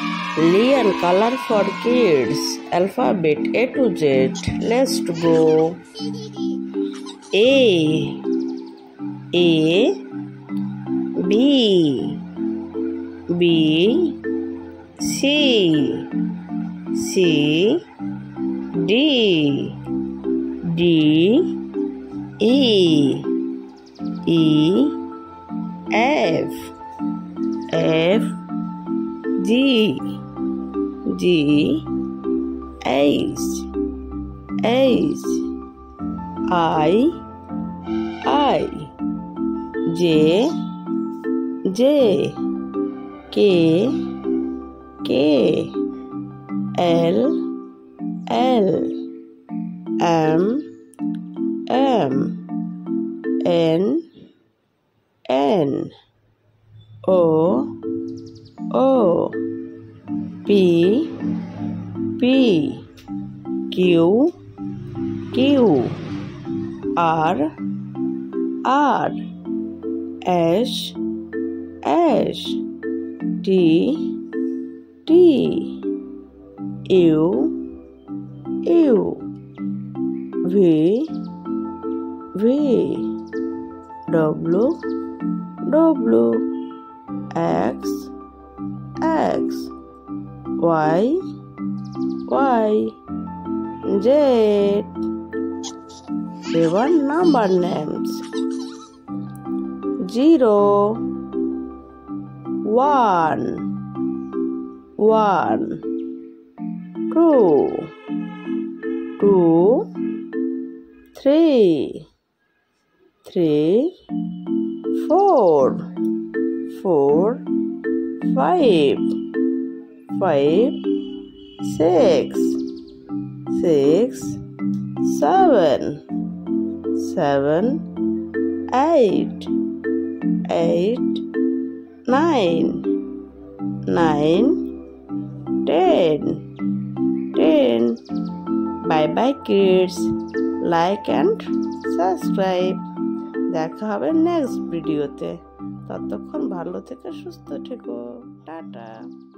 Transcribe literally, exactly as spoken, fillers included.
Lion color for kids. Alphabet A to Z. Let's go. A. A. B. B. C. C. D. D. E. E. F. F. G. G. H. H. I. I. J. J. K. K. L. L. M. M. N. N. O. O. P. P. Q. Q. R. R. S. S. T. T. U. U. V. V. W. W. X. X. Y. Y. Z. Even number names. Zero. One. One. Two. Two. Three. Three. Four. Four. Five. Five. Six. Six. Seven. Seven. Eight. Eight. Nine. Nine. Ten. Ten. Bye bye kids. Like and subscribe. দেখা হবে next ভিডিওতে। ততক্ষণ ভালো থেকে সুস্থ থেকো। Tata.